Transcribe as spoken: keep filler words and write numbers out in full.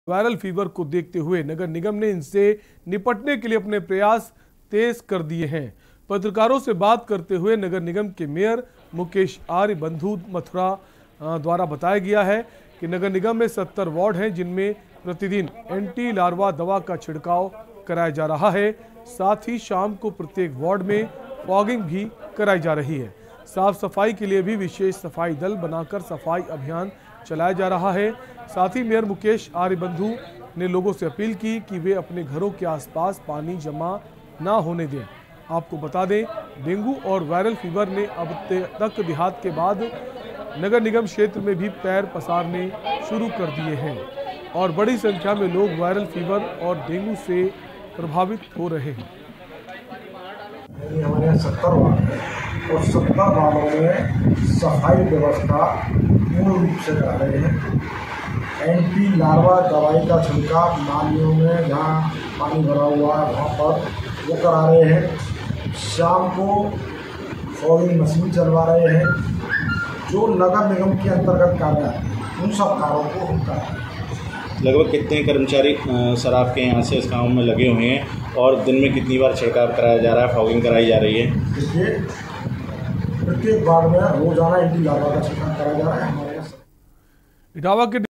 Viral fever को देखते हुए नगर निगम ने इनसे निपटने के लिए अपने प्रयास तेज कर दिए हैं। पत्रकारों से बात करते हुए नगर निगम के मेयर मुकेश आर्य बंधु मथुरा द्वारा बताया गया है कि नगर निगम में सत्तर वार्ड हैं जिनमें प्रतिदिन एंटी लार्वा दवा का छिड़काव कराया जा रहा है। साथ ही शाम को प्रत्येक वार्ड में फॉगिंग भी कराई जा रही है। साफ सफाई के लिए भी विशेष सफाई दल बनाकर सफाई अभियान चलाया जा रहा है। साथ ही मेयर मुकेश आर्य बंधु ने लोगों से अपील की कि वे अपने घरों के आसपास पानी जमा ना होने दें। आपको बता दें, डेंगू और वायरल फीवर ने अब तक देहात के बाद नगर निगम क्षेत्र में भी पैर पसारने शुरू कर दिए हैं और बड़ी संख्या में लोग वायरल फीवर और डेंगू से प्रभावित हो रहे हैं। हमारे यहाँ सत्तर वार्ड है और सत्तर वार्डों में सफाई व्यवस्था पूर्ण रूप से करा रहे हैं। एंटी लार्वा दवाई का छिड़काव नालियों में जहाँ पानी भरा हुआ है वहाँ पर वो करा रहे हैं। शाम को फॉगिंग मशीन चलवा रहे हैं। जो नगर निगम के अंतर्गत कार्य है उन सब कार्यों को हम कर रहे हैं। लगभग कितने कर्मचारी सर आपके यहाँ से इस काम में लगे हुए हैं और दिन में कितनी बार छिड़काव कराया जा रहा है, फॉगिंग कराई जा रही है? देखिए, प्रत्येक वार्ड में रोजाना एंटी लार्वा का छिड़काव कराया जा रहा है। हमारे यहाँ